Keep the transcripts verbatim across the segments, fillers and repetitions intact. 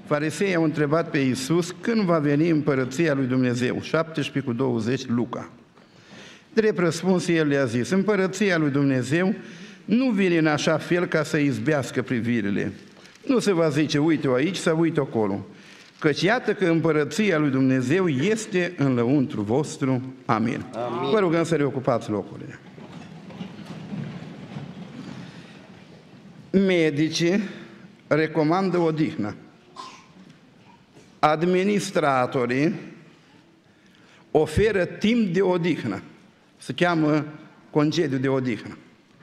Fariseii au întrebat pe Iisus când va veni împărăția lui Dumnezeu. șaptesprezece cu douăzeci, Luca. Drept răspuns, el le-a zis: împărăția lui Dumnezeu nu vine în așa fel ca să izbească privirile. Nu se va zice, uite-o aici sau uite acolo. Căci iată că împărăția lui Dumnezeu este în lăuntru vostru. Amin. Amin. Vă rugăm să reocupați locurile. Medicii recomandă odihnă. Administratorii oferă timp de odihnă. Se cheamă concediu de odihnă.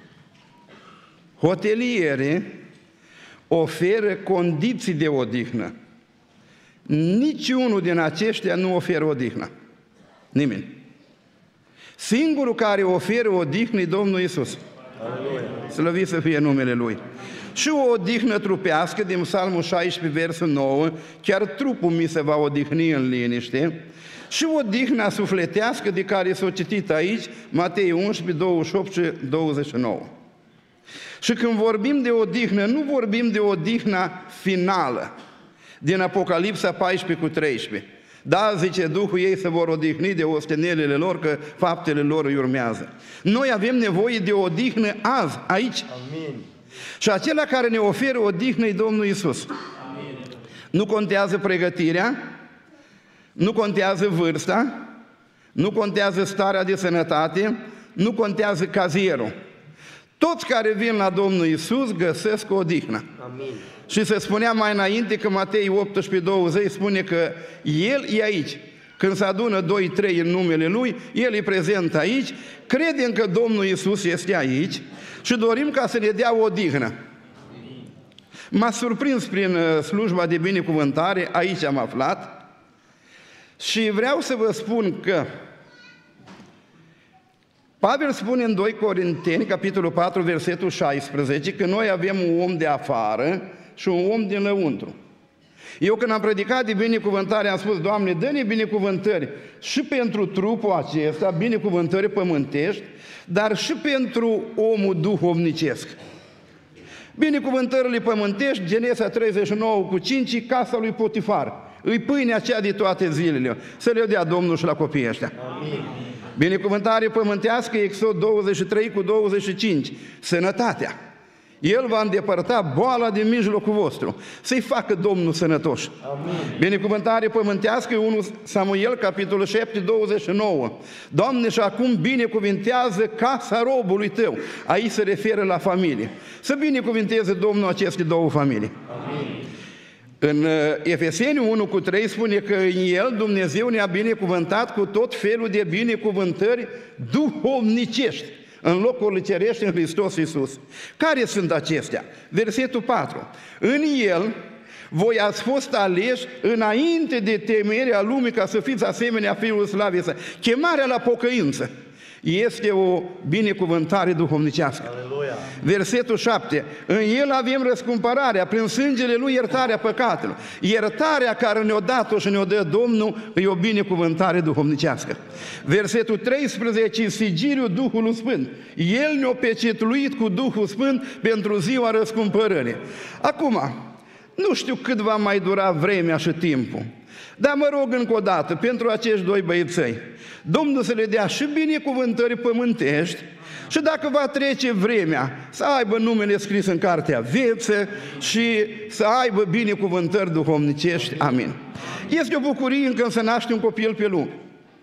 Hotelierii oferă condiții de odihnă. Niciunul din aceștia nu oferă odihnă. Nimeni. Singurul care oferă odihnă e Domnul Iisus. Slăvit să fie numele Lui. Și o odihnă trupească din Psalmul șaisprezece, versul nouă, chiar trupul mi se va odihni în liniște, și odihna sufletească de care s-a citit aici, Matei unsprezece, douăzeci și opt și douăzeci și nouă. Și când vorbim de odihnă, nu vorbim de odihna finală, din Apocalipsa paisprezece cu treisprezece. Da, zice Duhul, ei se vor odihni de ostenelele lor, că faptele lor îi urmează. Noi avem nevoie de odihnă azi, aici. Amin. Și acela care ne oferă odihnă e Domnul Iisus. Amin. Nu contează pregătirea, nu contează vârsta, nu contează starea de sănătate, nu contează cazierul. Toți care vin la Domnul Iisus găsesc odihnă. Amin. Și se spunea mai înainte că Matei optsprezece, douăzeci spune că El e aici. Când se adună doi, trei în numele Lui, El e prezent aici, credem că Domnul Iisus este aici și dorim ca să ne dea odihnă. M-a surprins prin slujba de binecuvântare, aici am aflat, și vreau să vă spun că Pavel spune în doi Corinteni, capitolul patru, versetul șaisprezece, că noi avem un om de afară și un om din lăuntru. Eu când am predicat de binecuvântare am spus, Doamne, dă-ne binecuvântări și pentru trupul acesta, binecuvântări pământești, dar și pentru omul duhovnicesc. Binecuvântările pământești, Genesa treizeci și nouă cu cinci, casa lui Potifar. Îi pâinea aceea de toate zilele. Să le dea Domnul și la copiii ăștia. Amin. Binecuvântare pământească, Exod douăzeci și trei cu douăzeci și cinci. Sănătatea. El va îndepărta boala din mijlocul vostru. Să-i facă Domnul sănătoși. Amin. Binecuvântare pământească, unu Samuel, capitolul șapte, douăzeci și nouă. Doamne, și acum binecuvintează casa robului Tău. Aici se referă la familie. Să binecuvinteze Domnul aceste două familii. Amin. În Efeseni unu cu trei spune că în El Dumnezeu ne-a binecuvântat cu tot felul de binecuvântări duhovnicești în locurile cerești în Hristos Iisus. Care sunt acestea? Versetul patru. În El voi ați fost aleși înainte de temerea lumii ca să fiți asemenea Fiului Slavei Sale. Chemarea la pocăință este o binecuvântare duhovnicească. Aleluia. Versetul șapte. În El avem răscumpărarea, prin sângele Lui iertarea păcatelor. Iertarea care ne-o dat-o și ne-o dă Domnul e o binecuvântare duhovnicească. Versetul treisprezece. Sigiliul Duhului Sfânt. El ne-a pecetluit cu Duhul Sfânt pentru ziua răscumpărării. Acum, nu știu cât va mai dura vremea și timpul, dar mă rog încă o dată pentru acești doi băieței, Domnul să le dea și binecuvântări pământești și dacă va trece vremea, să aibă numele scris în cartea vieță și să aibă binecuvântări duhovnicești. Amin. Este o bucurie când se naște un copil pe lume.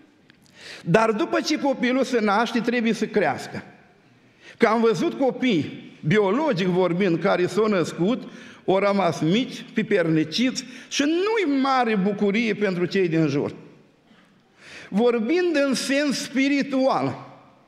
Dar după ce copilul se naște, trebuie să crească. Că am văzut copii, biologic vorbind, care s-au născut, au rămas mici, piperniciți și nu-i mare bucurie pentru cei din jur. Vorbind în sens spiritual,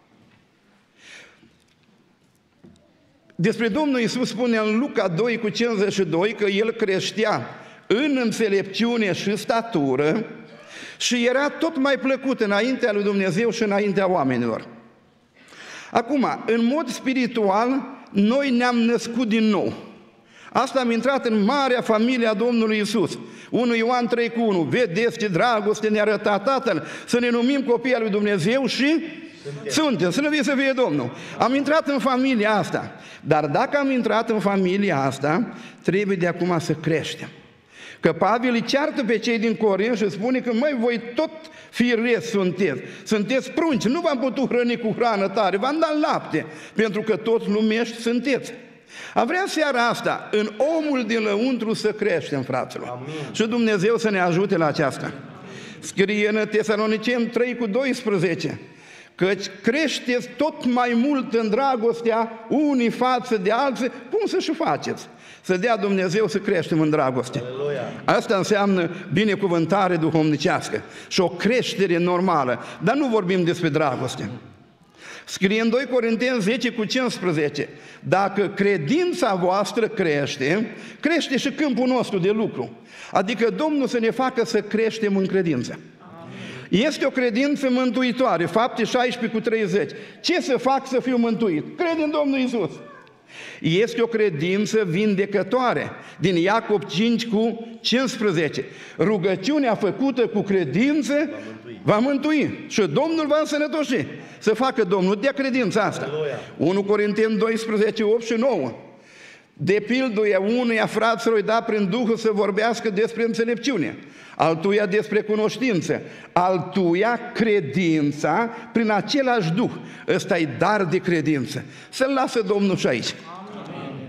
despre Domnul Iisus spune în Luca doi cu cincizeci și doi că El creștea în înțelepciune și statură și era tot mai plăcut înaintea lui Dumnezeu și înaintea oamenilor. Acum, în mod spiritual, noi ne-am născut din nou. Asta am intrat în marea familie a Domnului Iisus. unu Ioan trei cu unu. Vedeți ce dragoste ne-a arătat Tatăl, să ne numim copii al lui Dumnezeu și suntem. Suntem. Să ne să fie Domnul. Am intrat în familia asta. Dar dacă am intrat în familia asta, trebuie de acum să creștem. Că Pavel îi ceartă pe cei din Corint și spune că măi, voi tot firesc sunteți, sunteți prunci, nu v-am putut hrăni cu hrană tare, v-am dat lapte, pentru că toți lumești sunteți. Am vrea seara asta, în omul din lăuntru să creștem, fraților. Amin. Și Dumnezeu să ne ajute la aceasta. Scrie în Tesaloniceni trei cu doisprezece, căci creșteți tot mai mult în dragostea unii față de alții, cum să și faceți? Să dea Dumnezeu să creștem în dragoste. Aleluia. Asta înseamnă binecuvântare duhovnicească și o creștere normală, dar nu vorbim despre dragoste. Scrie în doi Corinteni zece cu cincisprezece, dacă credința voastră crește, crește și câmpul nostru de lucru. Adică Domnul să ne facă să creștem în credință. Este o credință mântuitoare, Fapte șaisprezece cu treizeci. Ce să fac să fiu mântuit? Cred în Domnul Iisus. Este o credință vindecătoare, din Iacob cinci cu cincisprezece. Rugăciunea făcută cu credință va mântui, va mântui și Domnul va însănătoși. Să facă Domnul, dea credința asta. Aleluia. unu Corinteni doisprezece, opt și nouă. De pilduia unuia fraților îi da prin Duhul să vorbească despre înțelepciune, altuia despre cunoștință, altuia credința prin același Duh. Ăsta-i dar de credință. Să-l lasă Domnul și aici. Amin.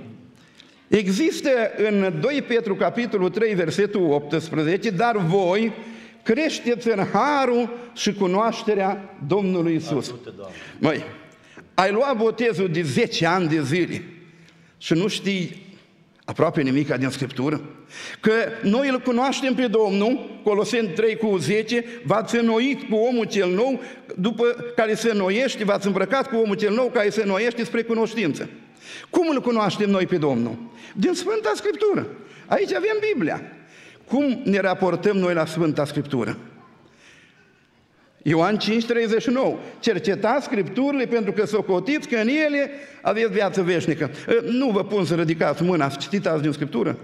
Există în doi Petru capitolul trei versetul optsprezece, dar voi creșteți în harul și cunoașterea Domnului Iisus. Măi, ai luat botezul de zece ani de zile și nu știi aproape nimic din Scriptură? Că noi îl cunoaștem pe Domnul, Coloseni trei cu zece, v-ați înnoit cu omul cel nou, după care se înnoiește, v-ați îmbrăcat cu omul cel nou care se înnoiește spre cunoștință. Cum îl cunoaștem noi pe Domnul? Din Sfânta Scriptură. Aici avem Biblia. Cum ne raportăm noi la Sfânta Scriptură? Ioan cinci treizeci și nouă. Cercetați Scripturile pentru că socotiți că în ele aveți viață veșnică. Nu vă pun să ridicați mâna, să citiți azi din Scriptură.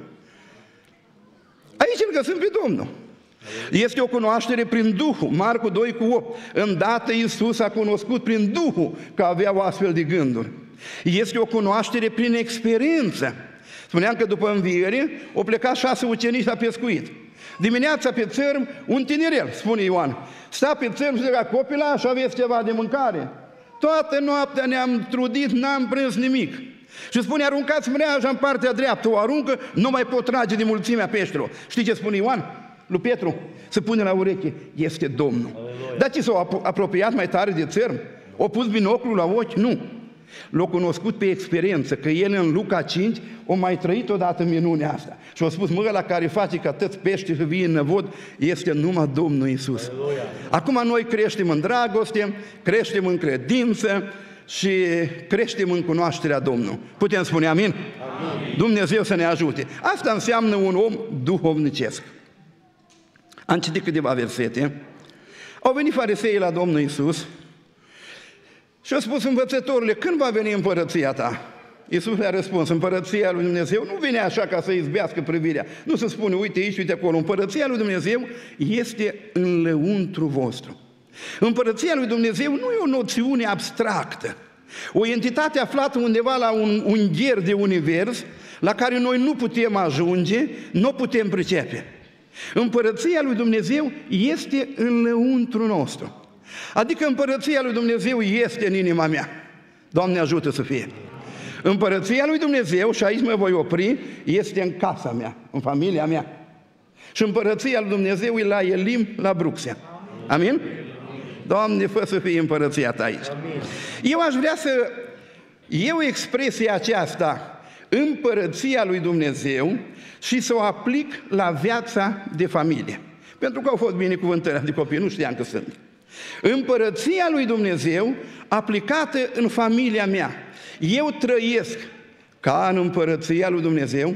Aici îl găsim pe Domnul. Este o cunoaștere prin Duhul, Marcu doi cu opt. Îndată Iisus a cunoscut prin Duhul că avea o astfel de gânduri. Este o cunoaștere prin experiență. Spuneam că după înviere au plecat șase ucenici la pescuit. Dimineața pe țărm, un tinerel, spune Ioan, sta pe țărm și zice, copilași, aveți ceva de mâncare? Toată noaptea ne-am trudit, n-am prins nimic. Și spune, aruncați mreaja în partea dreaptă, o aruncă, nu mai pot trage de mulțimea peștelor. Știi ce spune Ioan? Lui Petru, să pune la ureche, este Domnul. Aleluia. Dar ce s-au apropiat mai tare de țărm? Au pus binoclul la ochi? Nu. L-a cunoscut pe experiență, că el în Luca cinci a mai trăit odată minunea asta. Și a spus, mă, la care face ca atâți pești să vii în năvod, este numai Domnul Iisus. Aleluia. Acum noi creștem în dragoste, creștem în credință și creștem în cunoașterea Domnului. Putem spune amin? Amin. Dumnezeu să ne ajute. Asta înseamnă un om duhovnicesc. Am citit câteva versete. Au venit fariseii la Domnul Iisus și au spus, învățătorule, când va veni împărăția ta? Iisus le-a răspuns, împărăția lui Dumnezeu nu vine așa ca să izbească privirea. Nu se spune, uite aici, uite acolo. Împărăția lui Dumnezeu este în lăuntru vostru. Împărăția lui Dumnezeu nu e o noțiune abstractă, o entitate aflată undeva la un ungher de univers, la care noi nu putem ajunge, nu putem pricepe. Împărăția lui Dumnezeu este în lăuntru nostru. Adică împărăția lui Dumnezeu este în inima mea. Doamne ajută să fie. Împărăția lui Dumnezeu, și aici mă voi opri, este în casa mea, în familia mea. Și împărăția lui Dumnezeu e la Elim, la Bruxelles. Amin? Doamne, fă să fie împărăția ta aici. Eu aș vrea să iau expresia aceasta, împărăția lui Dumnezeu, și să o aplic la viața de familie. Pentru că au fost binecuvântări de copii, nu știam că sunt. Împărăția lui Dumnezeu aplicată în familia mea. Eu trăiesc ca în împărăția lui Dumnezeu.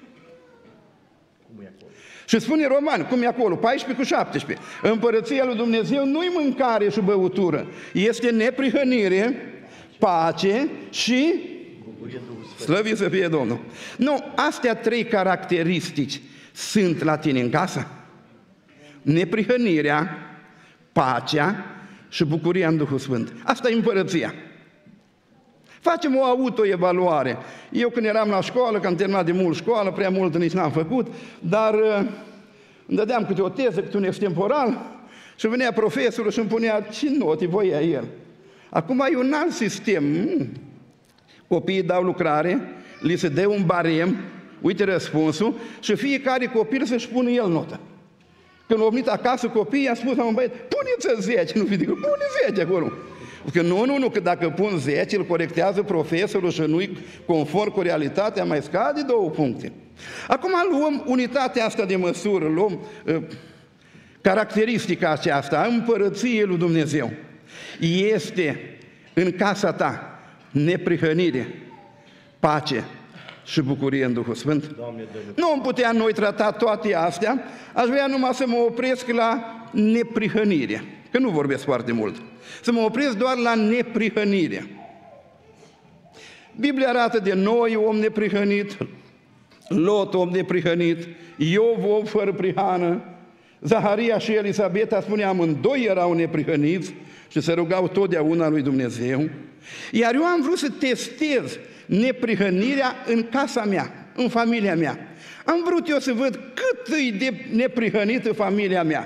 Și spune Roman, cum e acolo, paisprezece cu șaptesprezece. Împărăția lui Dumnezeu nu-i mâncare și băutură, este neprihănire, pace și slăvit să fie Domnul. Nu, astea trei caracteristici sunt la tine în casă. Neprihănirea, pacea și bucuria în Duhul Sfânt. Asta e împărăția. Facem o autoevaluare. Eu când eram la școală, că am terminat de mult școală, prea mult nici n-am făcut, dar îmi dădeam câte o teză, câte un extemporal și venea profesorul și îmi punea ce note voia el. Acum e un alt sistem. Copiii dau lucrare, li se dă un barem, uite răspunsul, și fiecare copil să-și pună el notă. Când au venit acasă copiii, am spus la un băiat, puneți zece, nu ridică, pune zece acolo. Că nu, nu, nu, că dacă pun zece, îl corectează profesorul și nu-i conform cu realitatea, mai scade două puncte. Acum luăm unitatea asta de măsură, luăm uh, caracteristica aceasta, împărăției lui Dumnezeu. Este în casa ta neprihănire, pace și bucurie în Duhul Sfânt. Doamne, nu am putea noi trata toate astea, aș vrea numai să mă opresc la neprihănire, că nu vorbesc foarte mult. Să mă opresc doar la neprihănire. Biblia arată de noi om neprihănit, Lot om neprihănit, Iov om fără prihană, Zaharia și Elisabeta spunea amândoi erau neprihăniți și se rugau totdeauna lui Dumnezeu. Iar eu am vrut să testez neprihănirea în casa mea, în familia mea. Am vrut eu să văd cât e de neprihănită familia mea.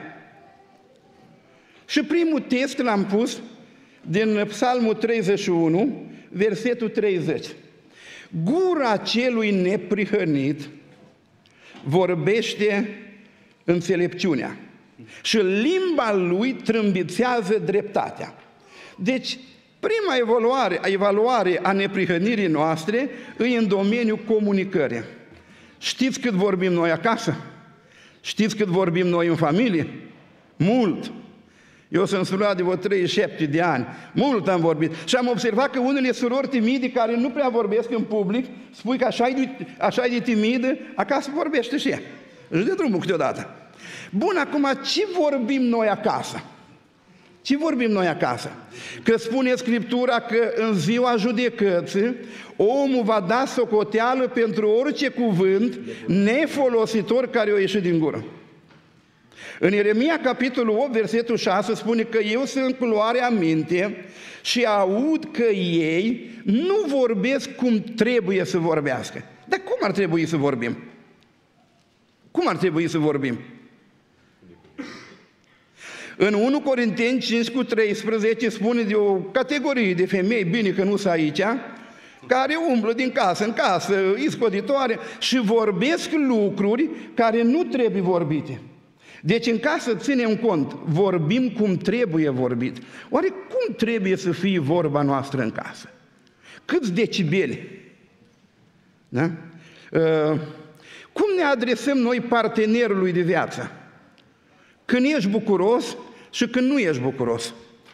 Și primul test l-am pus din Psalmul treizeci și unu, versetul treizeci. Gura celui neprihănit vorbește înțelepciunea și limba lui trâmbițează dreptatea. Deci, prima evaluare, evaluare a neprihănirii noastre e în domeniul comunicării. Știți cât vorbim noi acasă? Știți cât vorbim noi în familie? Mult! Eu sunt surat de vreo treizeci și șapte de ani, mult am vorbit și am observat că unele surori timide care nu prea vorbesc în public, spui că așa e de, așa e de timidă, acasă vorbește și ea. Își dă drumul câteodată. Bun, acum ce vorbim noi acasă? Ce vorbim noi acasă? Că spune Scriptura că în ziua judecății omul va da socoteală pentru orice cuvânt nefolositor care o ieși din gură. În Ieremia, capitolul opt, versetul șase, spune că eu sunt cu luarea minte și aud că ei nu vorbesc cum trebuie să vorbească. Dar cum ar trebui să vorbim? Cum ar trebui să vorbim? În unu Corinteni cinci cu treisprezece spune de o categorie de femei, bine că nu sunt aici, care umblă din casă în casă, iscoditoare și vorbesc lucruri care nu trebuie vorbite. Deci în casă ținem cont, vorbim cum trebuie vorbit. Oare cum trebuie să fie vorba noastră în casă? Câți decibeli? Da? Uh, cum ne adresăm noi partenerului de viață? Când ești bucuros și când nu ești bucuros.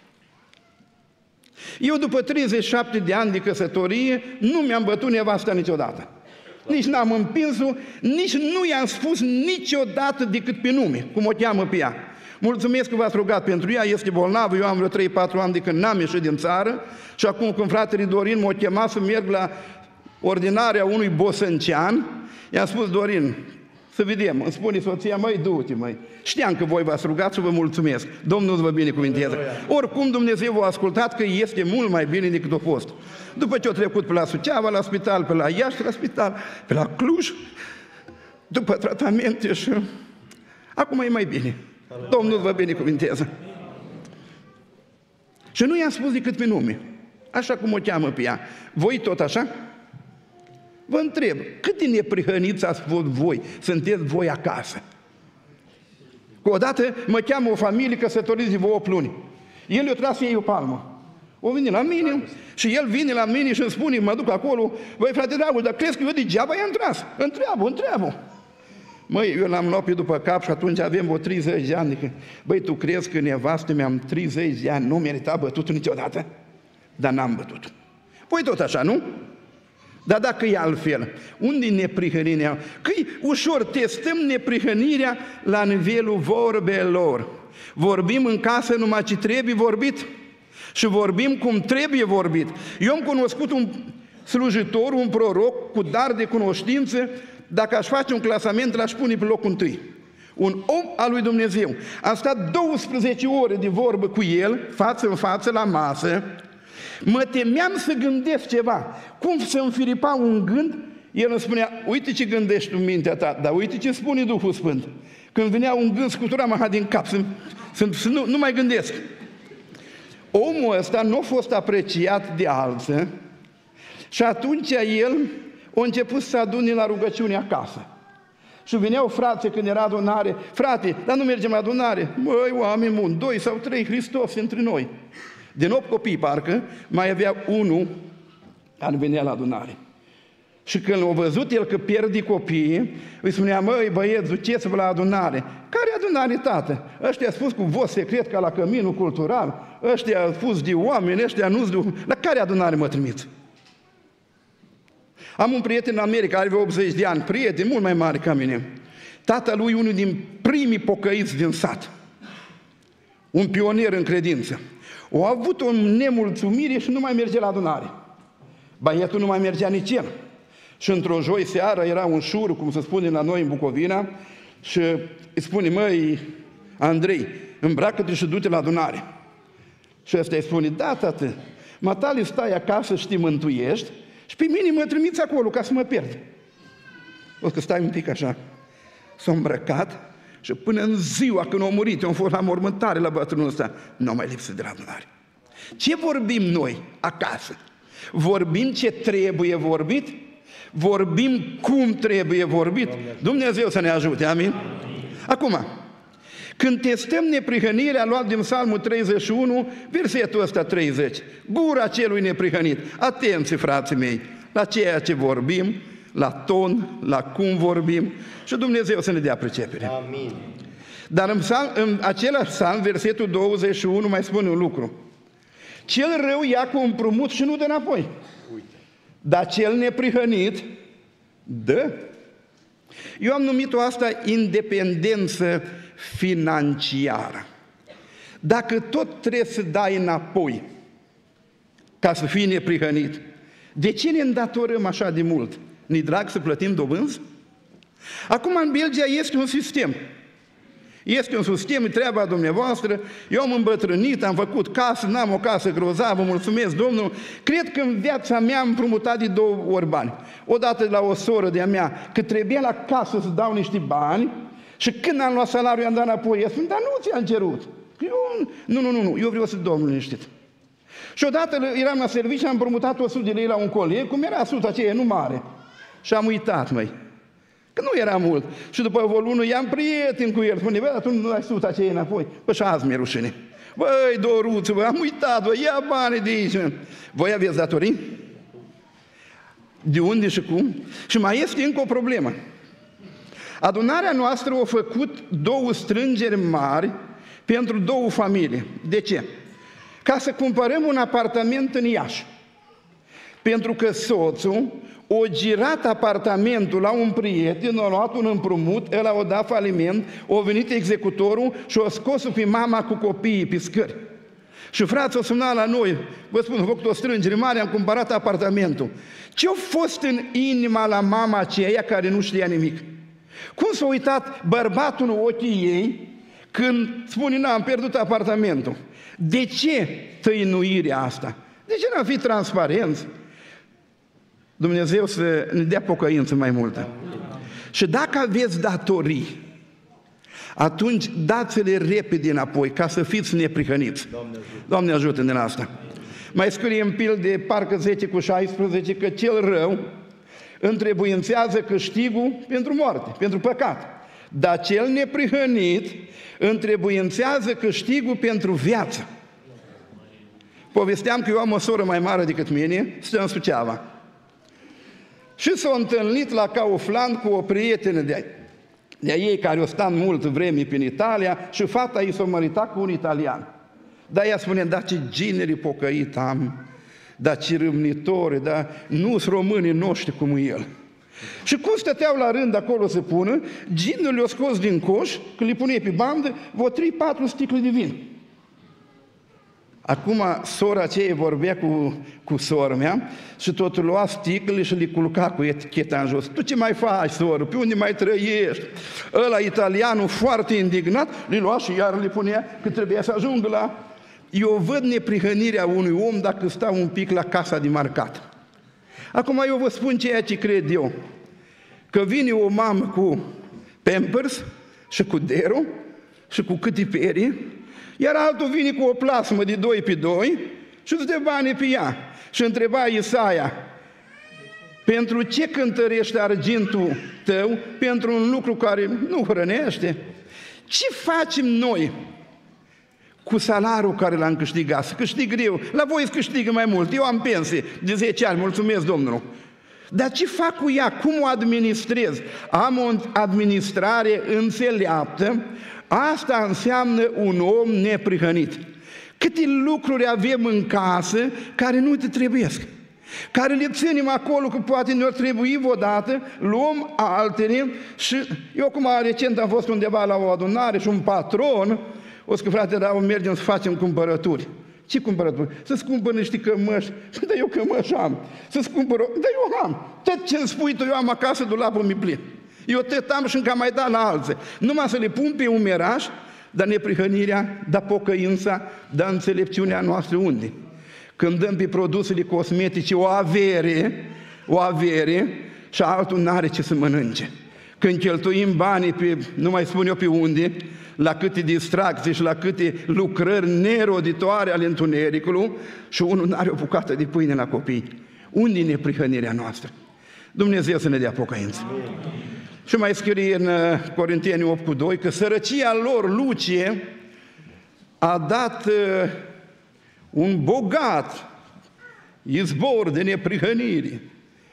Eu după treizeci și șapte de ani de căsătorie nu mi-am bătut nevasta niciodată. Nici n-am împins-o, nici nu i-am spus niciodată decât pe nume, cum o cheamă pe ea. Mulțumesc că v-ați rugat pentru ea, este bolnavă, eu am vreo trei patru ani de când n-am ieșit din țară și acum când fratele Dorin m-a chemat să merg la ordinarea unui bosăncean, i-am spus: Dorin, să vedem, îmi spune soția: măi, du-te, măi. Știam că voi v-ați rugat și vă mulțumesc. Domnul vă binecuvinteze. Oricum Dumnezeu v-a ascultat că este mult mai bine decât a fost. După ce a trecut pe la Suceava, la spital, pe la Iași, la spital, pe la Cluj, după tratamente și acum e mai bine. Domnul vă binecuvinteze. Și nu i-am spus decât pe nume, așa cum o cheamă pe ea. Voi tot așa? Vă întreb, cât de neprihăniți ați fost voi, sunteți voi acasă? Că odată mă cheamă o familie căsătoriți de vreo opt luni. El i-a tras ei o palmă. O vine la mine și el vine la mine și îmi spune, mă duc acolo: băi, frate dragul, dar crezi că eu degeaba i-am tras? Întreabă, întreabă. Măi, eu l-am luat pe după cap și atunci avem o treizeci de ani. Băi, tu crezi că nevastă mea-am treizeci de ani nu merita bătutul niciodată? Dar n-am bătut. Păi tot așa, nu? Dar dacă e altfel, unde e neprihănirea? Că e ușor, testăm neprihănirea la nivelul vorbelor. Vorbim în casă numai ce trebuie vorbit și vorbim cum trebuie vorbit. Eu am cunoscut un slujitor, un proroc cu dar de cunoștință, dacă aș face un clasament, l-aș pune pe locul întâi. Un om al lui Dumnezeu. Am stat douăsprezece ore de vorbă cu el, față în față, la masă. Mă temeam să gândesc ceva. Cum să înfiripa un gând? El îmi spunea, uite ce gândești tu în mintea ta, dar uite ce spune Duhul Sfânt. Când venea un gând, scutura mă din cap, să, să, să nu, nu mai gândesc. Omul ăsta nu a fost apreciat de alții și atunci el a început să adune la rugăciune acasă. Și veneau frații când era adunare, frate, dar nu mergem la adunare. Măi, oameni buni, doi sau trei Hristos între noi. Din opt copii, parcă, mai avea unul care venea la adunare. Și când l-a văzut el că pierde copiii, îi spunea, măi, băieți, duceți-vă la adunare. Care adunare, tată? Ăștia a spus cu vot secret ca la căminul cultural, ăștia a spus de oameni, ăștia nu-s de... La care adunare mă trimiți? Am un prieten în America, are vreo optzeci de ani, prieten mult mai mare ca mine. Tatălui unul din primii pocăiți din sat. Un pionier în credință. O avut o nemulțumire și nu mai merge la adunare. Băietul nu mai mergea nici el. Și într-o joi seară era un șur, cum se spune la noi în Bucovina, și îi spune, măi, Andrei, îmbracă-te și du-te la adunare. Și ăsta îi spune, da, tată, matale stai acasă și te mântuiești și pe mine mă trimiți acolo ca să mă pierd. O că stai un pic așa. S-a îmbrăcat și până în ziua când a murit, eu am fost la mormântare la bătrânul ăsta, nu am mai lipsit de la adunare. Ce vorbim noi acasă? Vorbim ce trebuie vorbit? Vorbim cum trebuie vorbit? Dumnezeu să ne ajute, amin? Amin. Acum, când testăm neprihănirea, luat din Psalmul treizeci și unu, versetul ăsta treizeci, gura celui neprihănit. Atenție, frații mei, la ceea ce vorbim, la ton, la cum vorbim și Dumnezeu să ne dea pricepere. Amin. Dar în, psalm, în același psalm, versetul douăzeci și unu, mai spune un lucru. Cel rău ia cu împrumut și nu dă înapoi. Uite. Dar cel neprihănit dă. Eu am numit-o asta independență financiară. Dacă tot trebuie să dai înapoi ca să fii neprihănit, de ce ne îndatorăm așa de mult? Ne-i drag să plătim dobânzi? Acum în Belgia este un sistem. Este un sistem, e treaba dumneavoastră, eu am îmbătrânit, am făcut casă, n-am o casă grozavă, mulțumesc Domnul. Cred că în viața mea am împrumutat de două ori bani. Odată la o soră de-a mea, că trebuia la casă să dau niște bani și când am luat salariul i-am dat înapoi. Eu spun, dar nu ți-am cerut. Eu, nu, nu, nu, nu, eu vreau să Domnul liniștit. Și odată eram la serviciu, am împrumutat o sută de lei la un coleg, cum era suta aceea, nu mare. Și am uitat, măi. Că nu era mult. Și după o lună i-am prieten cu el. Spune, bă, dar tu nu ai suta aceea înapoi. Bă, și azi mi-e rușine. Băi, Doruță, bă, am uitat, bă, ia bani de aici. Voi aveți datorii? De unde și cum? Și mai este încă o problemă. Adunarea noastră a făcut două strângeri mari pentru două familii. De ce? Ca să cumpărăm un apartament în Iași. Pentru că soțul o girat apartamentul la un prieten, a luat un împrumut, el a dat faliment, a venit executorul și a scos-o pe mama cu copiii pe scări. Și frații au sunat la noi, vă spun, am făcut o strângere mare, am cumpărat apartamentul. Ce-a fost în inima la mama aceea care nu știa nimic? Cum s-a uitat bărbatul în ochii ei când spune, n am pierdut apartamentul? De ce tăinuirea asta? De ce n-am fi transparenți? Dumnezeu să ne dea pocăință mai multă. Și dacă aveți datorii, atunci dați-le repede înapoi, ca să fiți neprihăniți. Doamne ajută din asta. Mai scrie în Pilde, parcă zece cu șaisprezece, că cel rău întrebuințează câștigul pentru moarte, pentru păcat. Dar cel neprihănit întrebuințează câștigul pentru viață. Povesteam că eu am o soră mai mare decât mine, stă în Suceava. Și s-a întâlnit la Kaufland cu o prietenă de-a, de-a ei care o stat mult vreme prin Italia și fata ei s-a măritat cu un italian. Dar ea spune, da, ce gineri pocăit am, da, ce râvnitori, da, nu-s românii noștri cum e el. Și cum stăteau la rând acolo să pună, ginul le-a scos din coș, când le pune pe bandă, vreo trei patru sticle de vin. Acum sora aceea vorbea cu, cu sora mea și tot lua sticlele și le culca cu eticheta în jos. Tu ce mai faci, soră? Pe unde mai trăiești? Ăla italianul foarte indignat le lua și iar le punea că trebuia să ajungă la Eu văd neprihănirea unui om dacă stau un pic la casa de marcat. Acum eu vă spun ceea ce cred eu. Că vine o mamă cu Pampers și cu Dero și cu câte perii, iar altul vine cu o plasmă de doi pe doi și îți dă bani pe ea. Și întreba Isaia, pentru ce cântărești argintul tău pentru un lucru care nu hrănește? Ce facem noi cu salariul care l-am câștigat? Să câștig greu. La voi să câștigă mai mult. Eu am pensie de zece ani, mulțumesc Domnul. Dar ce fac cu ea? Cum o administrez? Am o administrare înțeleaptă. Asta înseamnă un om neprihănit. Câte lucruri avem în casă care nu te trebuiesc, care le ținem acolo că poate ne-o trebui odată, luăm altele și eu acum recent am fost undeva la o adunare și un patron o să că frate, dar mergem să facem cumpărături. Ce cumpărături? Să-ți cumpăr niște cămăși. Dar eu cămăși am. Să-ți cumpăr o... Dar eu am. Tot ce îmi spui tu, eu am acasă, dulapul mi plin. Eu tot am și încă mai dat la alții. Numai să le pun pe umeraș, dar neprihănirea, dar pocăința, dar înțelepciunea noastră unde? Când dăm pe produsele cosmetice o avere, o avere și altul n-are ce să mănânce. Când cheltuim banii pe, nu mai spun eu pe unde, la câte distracții și la câte lucrări neroditoare ale întunericului și unul n-are o bucată de pâine la copii. Unde e neprihănirea noastră? Dumnezeu să ne dea pocăință. Amin. Și mai scrie în Corinteni opt cu doi că sărăcia lor, Lucie, a dat uh, un bogat izbor de neprihănire.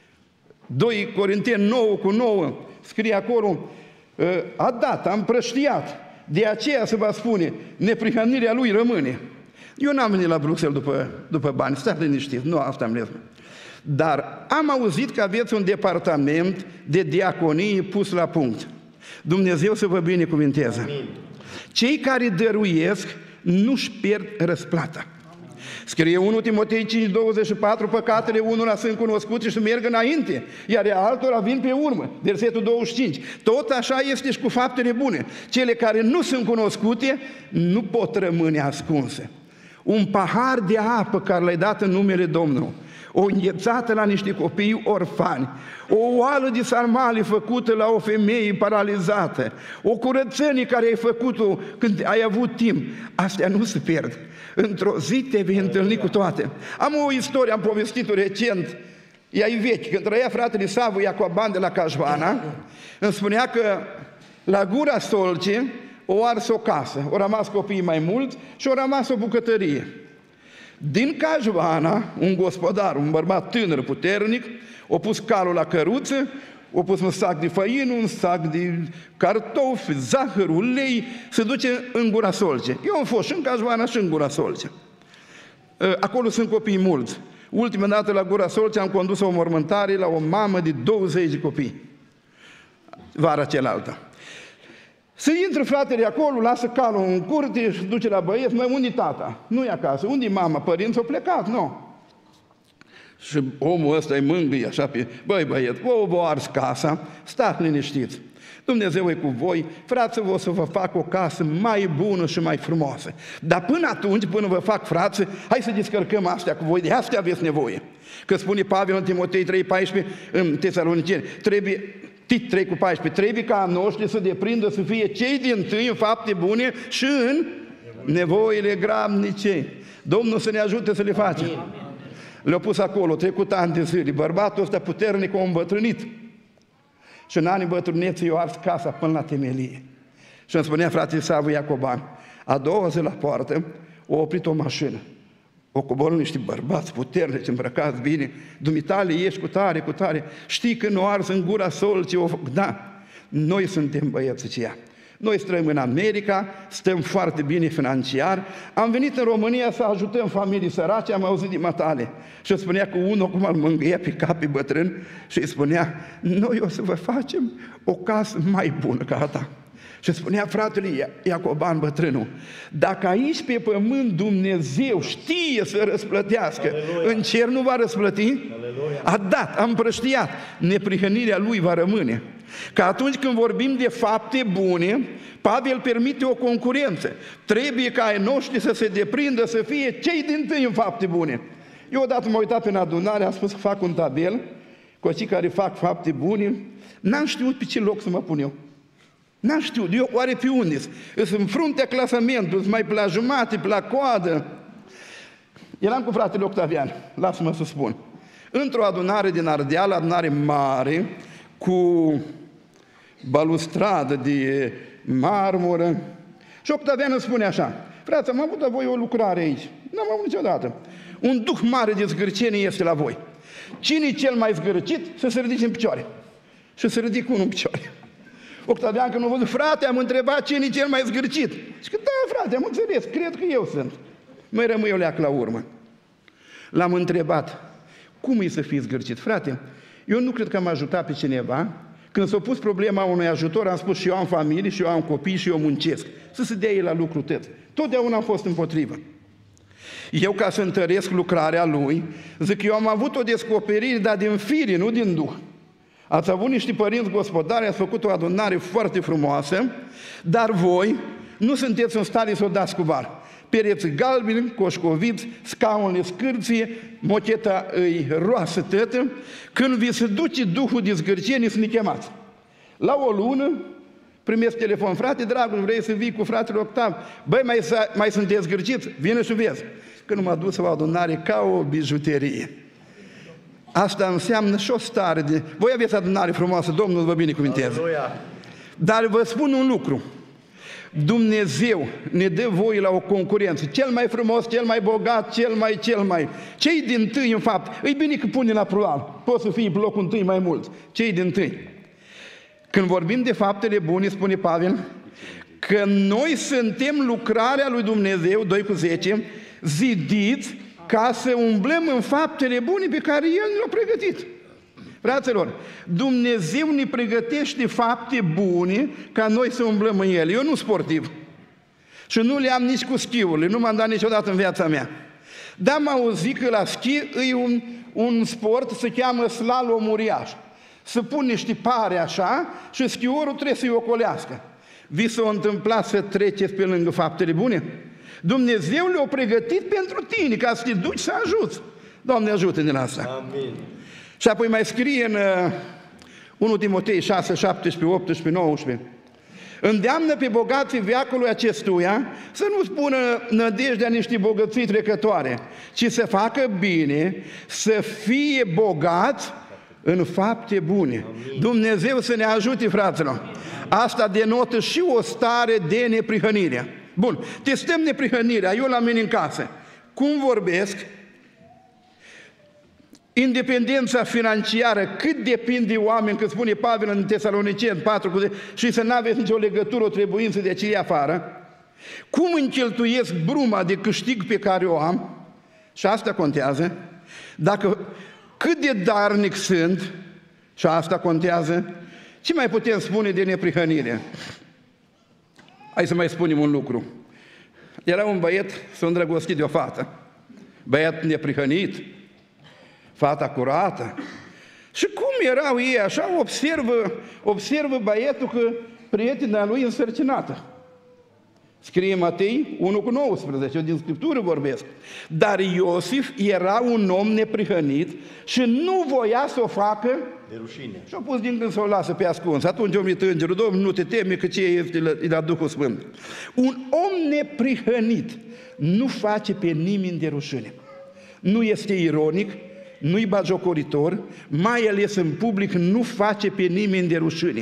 doi Corinteni nouă cu nouă scrie acolo, uh, a dat, a împrăștiat. De aceea se va spune, neprihănirea lui rămâne. Eu n-am venit la Bruxelles după, după bani, stați liniștiți, nu asta am zis. Dar am auzit că aveți un departament de diaconie pus la punct. Dumnezeu să vă binecuvinteze. Amin. Cei care dăruiesc nu-și pierd răsplata. Scrie unu Timotei cinci, douăzeci și patru, păcatele unora sunt cunoscute și merg înainte, iar altora vin pe urmă. Versetul douăzeci și cinci. Tot așa este și cu faptele bune. Cele care nu sunt cunoscute nu pot rămâne ascunse. Un pahar de apă care l-ai dat în numele Domnului, o înghețată la niște copii orfani, o oală de sarmale făcută la o femeie paralizată, o curățenie care ai făcut-o când ai avut timp, astea nu se pierd. Într-o zi te vei întâlni cu toate. Am o istorie, am povestit-o recent, ea e vechi, când trăia fratele Savu Iacoban de la Cajvana, îmi spunea că la Gura Solce o ars o casă, o rămas copiii mai mulți și o rămas o bucătărie. Din Cajvana, un gospodar, un bărbat tânăr, puternic, a pus calul la căruță, a pus un sac de făină, un sac de cartofi, zahăr, ulei, se duce în Gura Solce. Eu am fost și în Cajvana și în Gura Solce. Acolo sunt copii mulți. Ultima dată la Gura Solce am condus o mormântare la o mamă de douăzeci de copii. Vara cealaltă. Să intră fratele acolo, lasă calul în curte și duce la băieți, măi, unde-i tata? Nu-i acasă. Unde-i mama? Părinții au plecat? Nu. Și omul ăsta îi mângâie așa pe, băi băieți, vă vă ars casa, stați liniștiți. Dumnezeu e cu voi, frații, o să vă fac o casă mai bună și mai frumoasă. Dar până atunci, până vă fac frații, hai să descărcăm astea cu voi, de astea aveți nevoie. Că spune Pavel în Timotei trei paisprezece, în Tesaloniceni, trebuie... Tit trei cu paisprezece, trebuie ca a noștri să deprindă să fie cei dintâi în fapte bune și în nevoile grabnice. Domnul să ne ajute să le facem. Le-au pus acolo, trecut ani de zile, bărbatul ăsta puternic a îmbătrânit. Și în anii bătrâneții i-a ars casa până la temelie. Și îmi spunea fratele Savu Iacoban, a doua zi la poartă, a oprit o mașină. O coboră niște bărbați puternici, îmbrăcați bine, dumitale, ești cu tare, cu tare, știi că nu ars în Gura Solce, o... da, noi suntem băieții aceia. Noi stăm în America, stăm foarte bine financiar, am venit în România să ajutăm familii sărace, am auzit de matale. Și spunea că unul cum îl mângâia pe cap pe bătrân și îi spunea, noi o să vă facem o casă mai bună ca a ta. Și spunea fratele Iacoban bătrânul, dacă aici pe pământ Dumnezeu știe să răsplătească, Aleluia, în cer nu va răsplăti? Aleluia. A dat, a împrăștiat, neprihănirea lui va rămâne. că atunci când vorbim de fapte bune, Pavel permite o concurență. Trebuie ca ai noștri să se deprindă, să fie cei dintâi în fapte bune. Eu odată m-am uitat în adunare, am spus că fac un tabel cu cei care fac fapte bune, n-am știut pe ce loc să mă pun eu. N-am știut, eu oare pe unde sunt? în fruntea clasamentului, sunt mai pe la jumate, pe la coadă. Eram cu fratele Octavian, lasă-mă să spun, într-o adunare din Ardeal, adunare mare, cu balustradă de marmură, și Octavian îmi spune așa: frate, am avut la voi o lucrare aici, n-am avut niciodată. Un duh mare de zgârcenie este la voi. Cine-i cel mai zgârcit, să se ridice în picioare. Și se ridică unul în picioare. Octavian, când a văzut, frate, am întrebat cine-i cel mai zgârcit. Și că da, frate, am înțeles, cred că eu sunt. Mai rămâi eu leac la urmă. L-am întrebat, cum e să fii zgârcit? Frate, eu nu cred că am ajutat pe cineva. Când s-a pus problema unui ajutor, am spus și eu am familie, și eu am copii, și eu muncesc. Să se dea ei la lucru tău. Totdeauna am fost împotrivă. Eu, ca să întăresc lucrarea lui, zic, eu am avut o descoperire, dar din fire, nu din duh. Ați avut niște părinți gospodari, ați făcut o adunare foarte frumoasă, dar voi nu sunteți în stare să o dați cu var. Pereți galbeni, coșcoviți, scaunele scârție, mocheta îi roasă tătă. Când vi se duce duhul de zgârcenie, să ne chemați. La o lună primesc telefon: frate dragul, vrei să vii cu fratele Octav? Băi, mai, mai sunteți zgârciți? Vine și vezi. Când m-a dus la o adunare ca o bijuterie. Asta înseamnă și o stare de... Voi aveți adunare frumoasă, Domnul vă binecuvinteze. Dar vă spun un lucru. Dumnezeu ne dă voie la o concurență. Cel mai frumos, cel mai bogat, cel mai, cel mai... Cei din tâi, în fapt, e bine că pune la plural. Poți să fii pe locul întâi mai mulți. Cei din tâi. Când vorbim de faptele bune, spune Pavel, că noi suntem lucrarea lui Dumnezeu, doi cu zece, zidiți ca să umblăm în faptele bune pe care El ne-a pregătit. Fraților, Dumnezeu ne pregătește fapte bune ca noi să umblăm în ele. Eu nu sportiv și nu le am nici cu schiurile, nu m-am dat niciodată în viața mea. Dar am auzit că la schi e un, un sport, se cheamă slalom uriaș. Să pun niște pare așa și schiorul trebuie să-i ocolească. Vi s-a întâmplat să treceți pe lângă faptele bune? Dumnezeu le-a pregătit pentru tine, ca să te duci să ajuți. Doamne, ajută-ne la asta. Amin. Și apoi mai scrie în uh, unu Timotei șase, șaptesprezece, optsprezece, nouăsprezece. Îndeamnă pe bogații veacului acestuia să nu spună nădejdea niște bogății trecătoare, ci să facă bine, să fie bogați în fapte bune. Amin. Dumnezeu să ne ajute, fraților. Asta denotă și o stare de neprihănire. Bun, testăm neprihănirea, eu la mine în casă. Cum vorbesc? Independența financiară, cât depinde de oameni, că spune Pavel în Tesaloniceni patru, și să n-aveți nicio legătură, o trebuință de cei afară. Cum încheltuiesc bruma de câștig pe care o am? Și asta contează. Dacă cât de darnic sunt, și asta contează. Ce mai putem spune de neprihănire? Hai să mai spunem un lucru. Era un băiet, s-a îndrăgostit de o fată. Băiat neprihănit, fata curată. Și cum erau ei așa, observă, observă băietul că prietena lui însărcinată. Scrie Matei unu cu nouăsprezece, eu din Scriptură vorbesc. Dar Iosif era un om neprihănit și nu voia să o facă de rușine. Și-a pus din gând să o lasă pe ascuns. Atunci a venit îngerul: Domnul, nu te teme că ce este la Duhul Sfânt. Un om neprihănit nu face pe nimeni de rușine. Nu este ironic, nu-i bagiocoritor, mai ales în public nu face pe nimeni de rușine.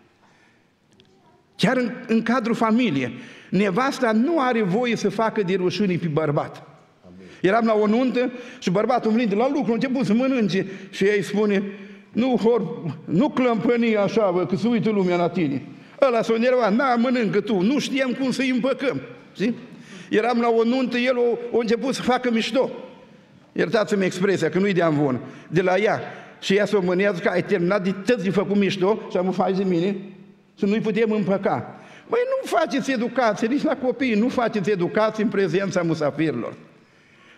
Chiar în, în cadrul familiei, nevasta nu are voie să facă de rușine pe bărbat. Amin. Eram la o nuntă și bărbatul îmi la lucru, a început să mănânce și ei spune: nu, hor, nu clămpăni așa, bă, că se uită lumea la tine. Ăla s-a nervat: na, mănâncă tu, nu știam cum să-i împăcăm. Știi? Eram la o nuntă, el a început să facă mișto. Iertați-mi expresia, că nu-i de amvon, de la ea. Și ea s-o mânează că ai terminat de tăți de făcut mișto și am faci de mine și nu-i putem împăca. Băi, nu faceți educație, nici la copii, nu faceți educație în prezența musafirilor.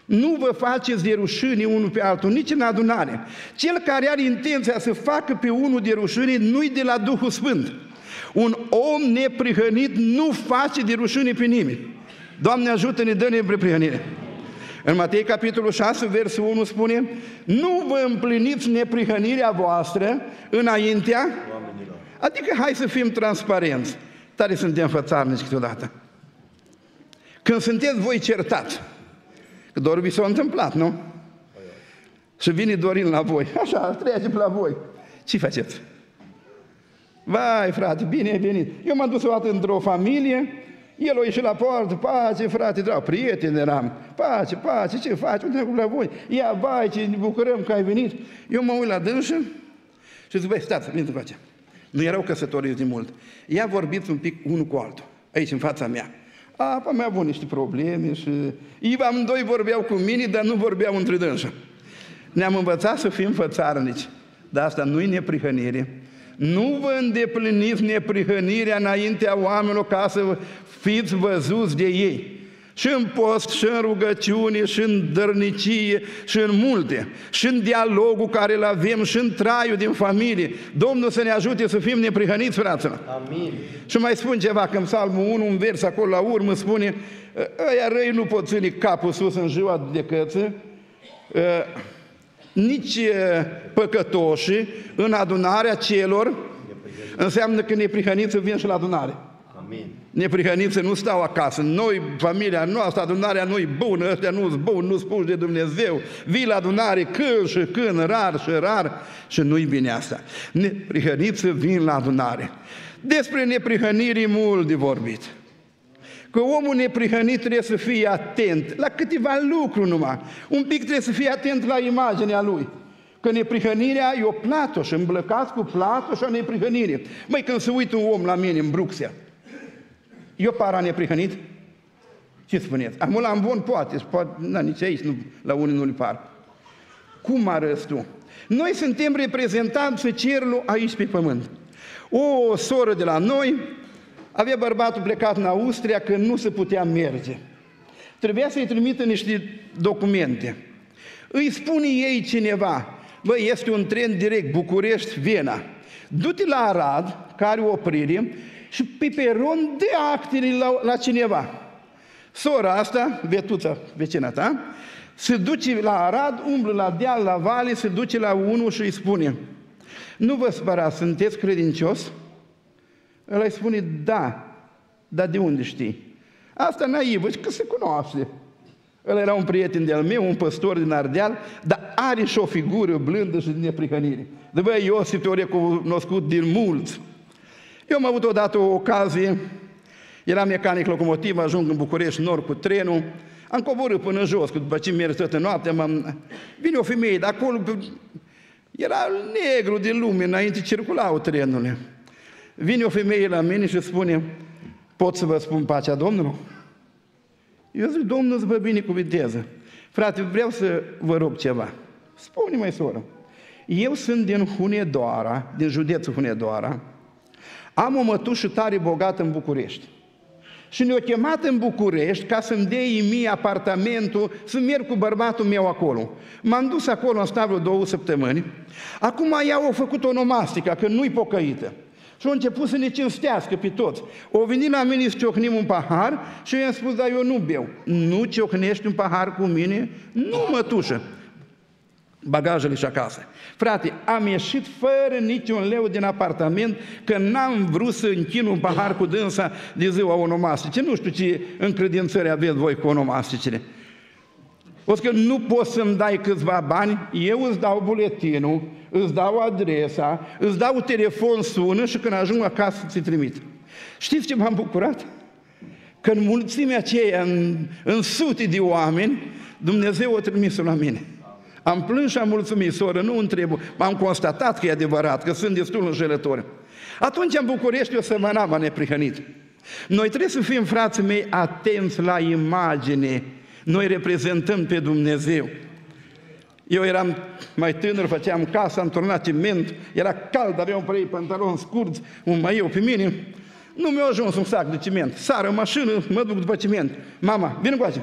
Nu vă faceți de rușine unul pe altul, nici în adunare. Cel care are intenția să facă pe unul de rușine, nu-i de la Duhul Sfânt. Un om neprihănit nu face de rușine pe nimeni. Doamne ajută-ne, dă-ne neprihănire. În Matei, capitolul șase, versul unu spune: nu vă împliniți neprihănirea voastră înaintea oamenilor. Adică hai să fim transparenți. Tare suntem fățarnici câteodată. Când sunteți voi certați, că doar vi s-a întâmplat, nu? Și vine Dorin la voi, așa, trece pe la voi. Ce faceți? Vai, frate, bine ai venit. Eu m-am dus o dată într-o familie, el a ieșit la poartă, pace, frate, drag, prieteni eram, pace, pace, ce faci? Unde la voi? Ia, vai, ce ne bucurăm că ai venit. Eu mă uit la dânsă și zic: băi, stați, veniți încoace. Nu erau căsătoriți de mult. Ia vorbiți un pic unul cu altul, aici, în fața mea. A, am avut niște probleme și ei amândoi vorbeau cu mine, dar nu vorbeau între dânsă. Ne-am învățat să fim fățarnici, dar asta nu-i neprihănire. Nu vă îndepliniți neprihănirea înaintea oamenilor ca să fiți văzuți de ei. Și în post, și în rugăciune, și în dărnicie, și în multe. Și în dialogul care îl avem, și în traiul din familie. Domnul să ne ajute să fim neprihăniți, fraților. Amin. Și mai spun ceva, că în Psalmul unu, un vers acolo la urmă, spune: ăia răi nu pot ține capul sus în ziua de căță, nici păcătoșii în adunarea celor. Înseamnă că neprihăniții vin și la adunare. Amin. Neprihăniții nu stau acasă. Noi, familia noastră, adunarea nu-i bună, ăștia nu-s buni, nu-s puși de Dumnezeu. Vii la adunare când și când, rar și rar, și nu-i bine asta. Neprihăniții vin la adunare. Despre neprihănire mult de vorbit. Că omul neprihănit trebuie să fie atent la câteva lucruri numai. Un pic trebuie să fie atent la imaginea lui. Că neprihănirea e o platoșă, îmblăcați cu platoșă neprihănire. Măi, când se uită un om la mine în Bruxelles, eu par neprihănit? Ce spuneți? Acum la ambon poate, poate na, nici aici nu, la unii nu-l par. Cum arăți tu? Noi suntem reprezentanți cerului aici pe pământ. O soră de la noi avea bărbatul plecat în Austria că nu se putea merge. Trebuia să-i trimită niște documente. Îi spune ei cineva: băi, este un tren direct București-Viena. Du-te la Arad, care o oprire, și pe peron dă actele la, la cineva. Sora asta, vetuța, vecina ta, se duce la Arad, umblă la deal, la vale, se duce la unul și îi spune: nu vă spărați, sunteți credincios? Ăla îi spune: da. Dar de unde știi? Asta naivă, că se cunoaște. Ăla era un prieten de-al meu, un păstor din Ardeal, dar are și o figură blândă și de neprihănire. De băi, Iosif te-o recunoscut din mulți. Eu am avut odată o ocazie, eram mecanic locomotiv, ajung în București nord cu trenul, am coborât până jos, că după ce merg toată noaptea, m-am... vine o femeie de acolo, era negru de lume, înainte circulau trenurile. Vine o femeie la mine și spune: pot să vă spun pacea Domnului? Eu zic: Domnul să vă binecuvinteze. Frate, vreau să vă rog ceva. Spune, mai soră. Eu sunt din Hunedoara, din județul Hunedoara. Am o mătușă tare bogată în București. Și ne-a chemat în București ca să-mi dea mie apartamentul, să merg cu bărbatul meu acolo. M-am dus acolo, am stat vreo două săptămâni. Acum ea a făcut o nomastică, că nu-i pocăită. Și a început să ne cinstească pe toți. O venit la mine să ciocnim un pahar și eu i-am spus: dar eu nu beau. Nu ciocnești un pahar cu mine? Nu, mătușă. Bagajele și acasă. Frate, am ieșit fără niciun leu din apartament, că n-am vrut să închin un pahar cu dânsa de ziua onomastice. Nu știu ce încredințări aveți voi cu onomasticele. O să că nu poți să-mi dai câțiva bani, eu îți dau buletinul, îți dau adresa, îți dau telefon, sună și când ajung acasă ți trimit. Știți ce m-am bucurat? Că în mulțimea aceea, în, în sute de oameni, Dumnezeu a trimis-o la mine. Am plâns și am mulțumit, soră, nu întreb, am constatat că e adevărat, că sunt destul înșelători. Atunci în București o sămăna m-a neprihănit. Noi trebuie să fim, frații mei, atenți la imagine. Noi reprezentăm pe Dumnezeu. Eu eram mai tânăr, făceam casă, am turnat ciment, era cald, aveam pe ei pantaloni scurți, un maieu pe mine. Nu mi-a ajuns un sac de ciment. Sară în mașină, mă duc după ciment. Mama, vină încoace.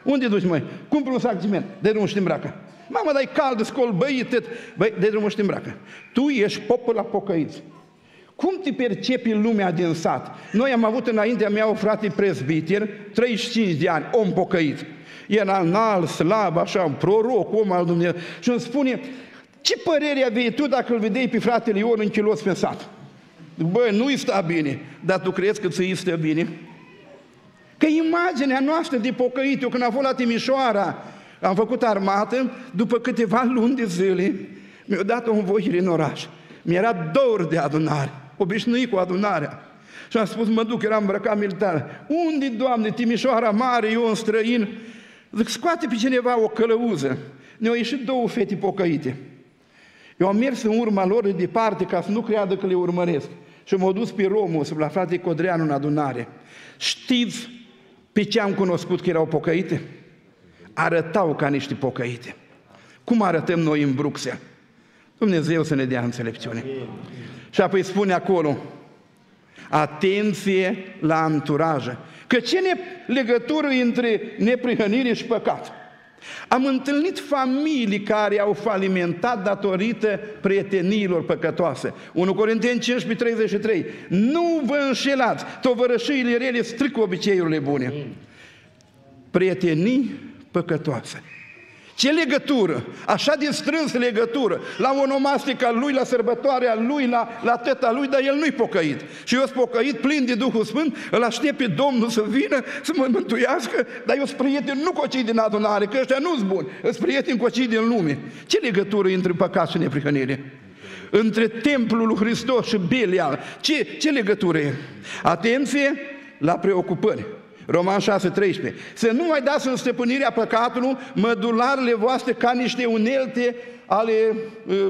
Unde duci, măi? Cumpără un sac ciment, de drumul și te îmbracă. Mamă, dar e cald, scol, băi, tăt. Băi, de drumul și te îmbracă. Tu ești popul la pocăiți. Cum te percepi în lumea din sat? Noi am avut înaintea mea o frate prezbiter, treizeci și cinci de ani, om pocăit. Era înalt, slab, așa, un proroc, om al Dumnezeu. Și îmi spune, ce părere aveai tu dacă îl vedeai pe fratele Ion închilos pe sat? Băi, nu-i sta bine, dar tu crezi că ți-i stă bine? Că imaginea noastră de pocăit, eu când am fost la Timișoara, am făcut armată, după câteva luni de zile, mi-a dat o învoire în oraș. Mi-era dor de adunare, obișnuit cu adunarea. Și am spus, mă duc, eram îmbrăcat militar. Unde, Doamne, Timișoara mare, eu un străin? Zic, scoate pe cineva o călăuză. Ne-au ieșit două fete pocăite. Eu am mers în urma lor de departe ca să nu creadă că le urmăresc. Și m-au dus pe Romus, la frate Codreanu în adunare. Știți pe ce am cunoscut că erau pocăite? Arătau ca niște pocăite. Cum arătăm noi în Bruxelles? Dumnezeu să ne dea înțelepciune. Amin. Și apoi spune acolo, atenție la anturajă. Că ce ne legătură între neprihănire și păcat? Am întâlnit familii care au falimentat datorită prieteniilor păcătoase. unu Corinteni cincisprezece, treizeci și trei. Nu vă înșelați, tovărășiile rele strică obiceiurile bune. Prietenii păcătoase. Ce legătură? Așa de strâns legătură. La onomastica lui, la sărbătoarea lui, la, la teta lui, dar el nu-i pocăit. Și eu sunt pocăit, plin de Duhul Sfânt, îl aștept pe Domnul să vină, să mă mântuiască, dar eu sunt prieten nu cu cei din adunare, că ăștia nu-s buni, sunt prieten cu cei din lume. Ce legătură între păcat și neprihănire? Între templul lui Hristos și Belial. Ce, ce legătură e? Atenție la preocupări. Roman șase, treisprezece. Să nu mai dați în stăpânirea păcatului mădularele voastre ca niște unelte ale uh,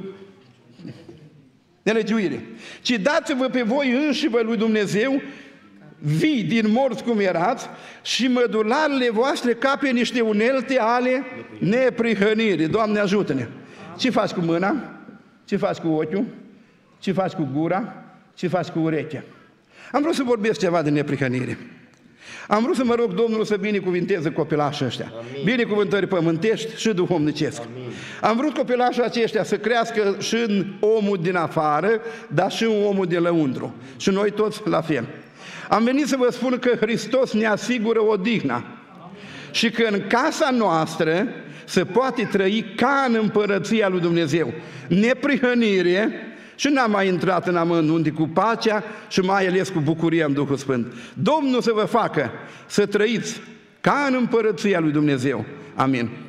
nelegiuirii, ci dați-vă pe voi înșivă lui Dumnezeu, vii din morți cum erați, și mădularele voastre ca pe niște unelte ale neprihănirii. Doamne, ajută-ne! Ce faci cu mâna? Ce faci cu ochiul? Ce faci cu gura? Ce faci cu urechea? Am vrut să vorbesc ceva de neprihănire. Am vrut să mă rog Domnul să binecuvinteze copilașii ăștia. Amin. Binecuvântări pământești și duhovnicesc. Amin. Am vrut copilașii aceștia să crească și în omul din afară, dar și în omul din lăuntru. Și noi toți la fel. Am venit să vă spun că Hristos ne asigură odihna. Și că în casa noastră se poate trăi ca în împărăția lui Dumnezeu. Neprihănire. Și n-am mai intrat în amănunte cu pacea și mai ales cu bucuria în Duhul Sfânt. Domnul să vă facă să trăiți ca în împărăția lui Dumnezeu. Amin.